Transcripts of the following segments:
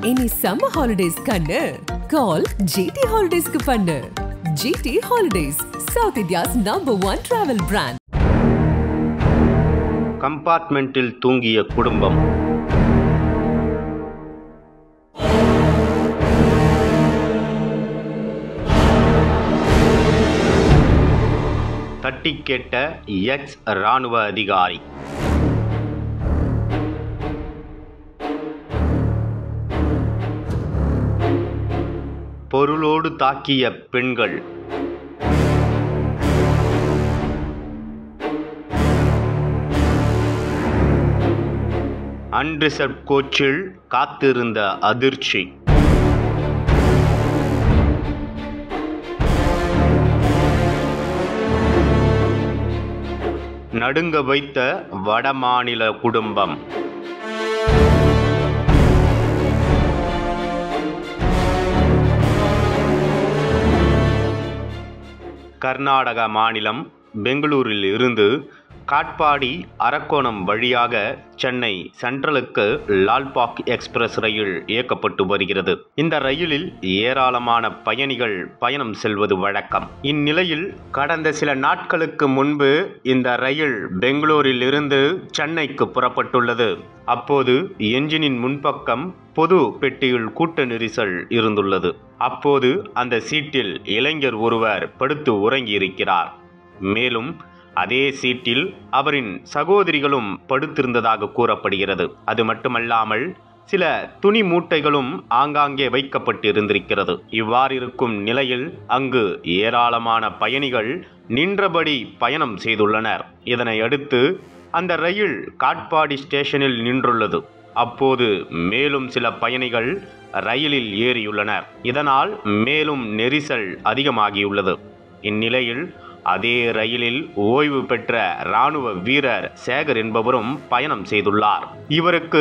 இனி summer holidays கண்ணு கால் GT ஹாலிடேஸ்க்கு பண்ணு. GT holidays, south India's #1 travel brand. கம்பார்ட்மெண்டில் தூங்கிய குடும்பம். தட்டி கேட்ட எக்ஸ் இராணுவ அதிகாரி. பொருளோடு தாக்கிய பெண்கள். அன்ரிசர்வ் கோச்சில் காத்திருந்த அதிர்ச்சி. நடுங்க வைத்த வடமாநில குடும்பம். கர்நாடக மாநிலம் பெங்களூரில் இருந்து காட்பாடி அரக்கோணம் வழியாக சென்னை சென்ட்ரலுக்கு லால்பாக் எக்ஸ்பிரஸ் ரயில் இயக்கப்பட்டு வருகிறது. இந்த ரயிலில் ஏராளமான பயணிகள் பயணம் செல்வது வழக்கம். இந்நிலையில் கடந்த சில நாட்களுக்கு முன்பு இந்த ரயில் பெங்களூரில் இருந்து சென்னைக்கு புறப்பட்டுள்ளது. அப்போது என்ஜினின் முன்பக்கம் பொது பெட்டியில் கூட்ட நெரிசல் இருந்துள்ளது. அப்போது அந்த சீட்டில் இளைஞர் ஒருவர் படுத்து உறங்கியிருக்கிறார். மேலும் அதே சீட்டில் அவரின் சகோதரிகளும் படுத்திருந்ததாக கூறப்படுகிறது. அது மட்டுமல்லாமல் சில துணி மூட்டைகளும் ஆங்காங்கே வைக்கப்பட்டிருந்திருக்கிறது. இவ்வாறு இருக்கும் நிலையில் அங்கு ஏராளமான பயணிகள் நின்றபடி பயணம் செய்துள்ளனர். இதனை அடுத்து அந்த ரயில் காட்பாடி ஸ்டேஷனில் நின்றுள்ளது. அப்போது மேலும் சில பயணிகள் ரயிலில் ஏறியுள்ளனர். இதனால் மேலும் நெரிசல் அதிகமாகியுள்ளது. இந்நிலையில் அதே ரயிலில் ஓய்வு பெற்ற இராணுவ வீரர் சேகர் என்பவரும் பயணம் செய்துள்ளார். இவருக்கு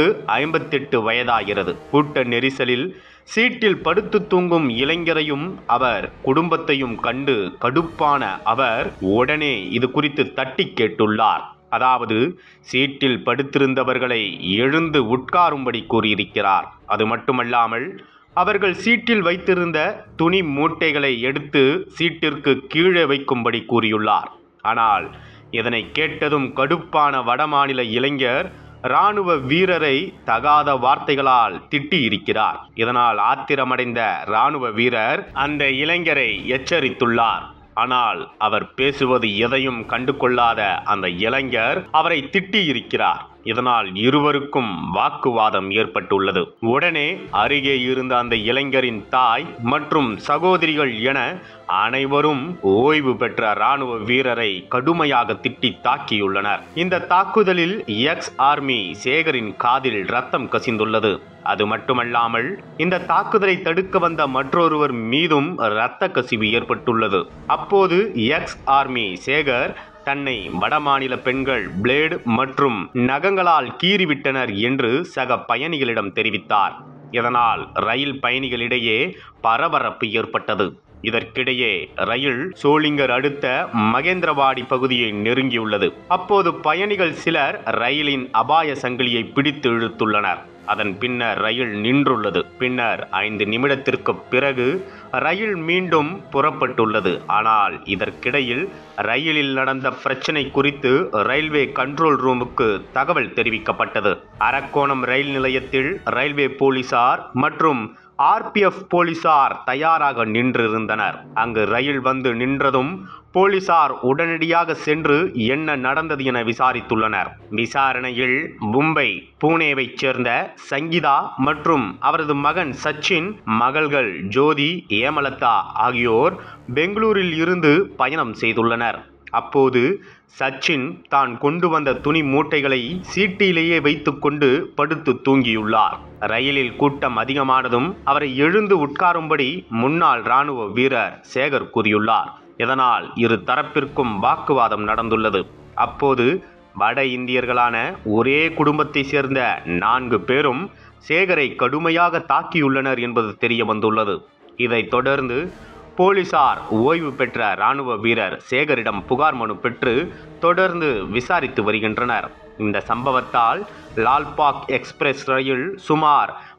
58 வயதாகிறது. கூட்ட நெரிசலில் சீட்டில் படுத்து தூங்கும் இளைஞரையும் அவர் குடும்பத்தையும் கண்டு கடுப்பான அவர் உடனே இது குறித்து தட்டி கேட்டுள்ளார். அதாவது சீட்டில் படுத்திருந்தவர்களை எழுந்து உட்காரும்படி கூறியிருக்கிறார். அது மட்டுமல்லாமல் அவர்கள் சீட்டில் வைத்திருந்த துணி மூட்டைகளை எடுத்து சீட்டிற்கு கீழே வைக்கும்படி கூறியுள்ளார். ஆனால் இதனை கேட்டதும் கடுப்பான வடமாநில இளைஞர் இராணுவ வீரரை தகாத வார்த்தைகளால் திட்டியிருக்கிறார். இதனால் ஆத்திரமடைந்த இராணுவ வீரர் அந்த இளைஞரை எச்சரித்துள்ளார். ஆனால் அவர் பேசுவது எதையும் கண்டு கொள்ளாத அந்த இளைஞர் அவரை திட்டியிருக்கிறார். இதனால் இருவருக்கும் வாக்குவாதம் ஏற்பட்டுள்ளது. உடனே அருகே இருந்த அந்த இளைஞரின் தாய் மற்றும் சகோதரிகள் என அனைவரும் ஓய்வு பெற்ற இராணுவ வீரரை கடுமையாக திட்டி தாக்கியுள்ளனர். இந்த தாக்குதலில் எக்ஸ் ஆர்மி சேகரின் காதில் ரத்தம் கசிந்துள்ளது. அது மட்டுமல்லாமல் இந்த தாக்குதலை தடுக்க வந்த மற்றொருவர் மீதும் இரத்த கசிவு ஏற்பட்டுள்ளது. அப்போது எக்ஸ் ஆர்மி சேகர் தன்னை வடமாநில பெண்கள் பிளேடு மற்றும் நகங்களால் கீறிவிட்டனர் என்று சக பயணிகளிடம் தெரிவித்தார். இதனால் ரயில் பயணிகளிடையே பரபரப்பு ஏற்பட்டது. இதற்கிடையே ரயில் சோளிங்கர் அடுத்த மகேந்திரவாடி பகுதியை நெருங்கியுள்ளது. அப்போது பயணிகள் சிலர் ரயிலின் அபாய சங்கிலியை பிடித்து இழுத்துள்ளனர். அதன் பின்னர் ரயில் நின்றுள்ளது. பின்னர் 5 நிமிடத்திற்கு பிறகு ரயில் மீண்டும் புறப்பட்டுள்ளது. ஆனால் இதற்கிடையில் ரயிலில் நடந்த பிரச்சனை குறித்து ரயில்வே கண்ட்ரோல் ரூமுக்கு தகவல் தெரிவிக்கப்பட்டது. அரக்கோணம் ரயில் நிலையத்தில் ரயில்வே போலீசார் மற்றும் RPF போலீசார் தயாராக நின்றிருந்தனர். அங்கு ரயில் வந்து நின்றதும் போலீசார் உடனடியாக சென்று என்ன நடந்தது என விசாரித்துள்ளனர். விசாரணையில் மும்பை புனேவைச் சேர்ந்த சங்கீதா மற்றும் அவரது மகன் சச்சின், மகள்கள் ஜோதி, ஏமலதா ஆகியோர் பெங்களூரில் இருந்து பயணம் செய்துள்ளனர். அப்போது சச்சின் தான் கொண்டு வந்த துணி மூட்டைகளை சீட்டிலேயே வைத்துக்கொண்டு படுத்து தூங்கியுள்ளார். ரயிலில் கூட்டம் அதிகமானதும் அவரை எழுந்து உட்காரும்படி முன்னாள் இராணுவ வீரர் சேகர் கூறியுள்ளார். இதனால் இரு தரப்பிற்கும் வாக்குவாதம் நடந்துள்ளது. அப்போது வட இந்தியர்களான ஒரே குடும்பத்தை சேர்ந்த 4 பேரும் சேகரை கடுமையாக தாக்கியுள்ளனர் என்பது தெரிய வந்துள்ளது. இதைத் தொடர்ந்து போலீசார் ஓய்வு பெற்ற இராணுவ வீரர் சேகரிடம் புகார் மனு பெற்று தொடர்ந்து விசாரித்து வருகின்றனர். இந்த சம்பவத்தால் லால்பாக் எக்ஸ்பிரஸ் ரயில் சுமார்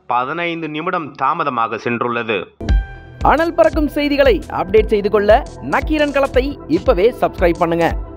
15 நிமிடம் தாமதமாக சென்றுள்ளது. அனல் பறக்கும் செய்திகளை அப்டேட் செய்து கொள்ள நக்கீரன் களத்தை இப்பவே சப்ஸ்கிரைப் பண்ணுங்க.